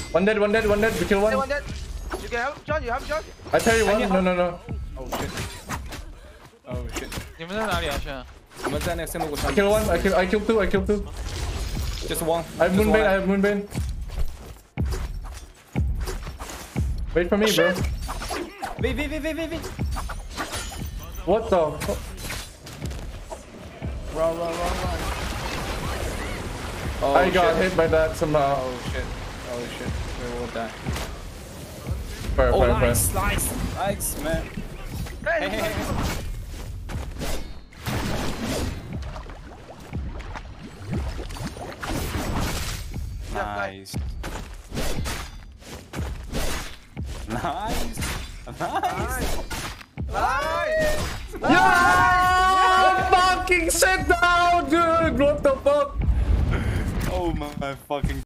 One dead. We kill one. One dead. You can help John. You have John. I tell you one. No. Oh shit. Oh shit. 你们在哪里啊？现在？ 我们在那个线路过上。 I kill one. I kill two. Just one. I have moonbane. Wait for me, bro. Wait. What the fuck? Run. Oh, I got hit by that somehow. Oh shit. Where was that? Fire. Nice, man. Hey. Nice. Yeah! Fucking sit down, dude! What the fuck? Oh my fucking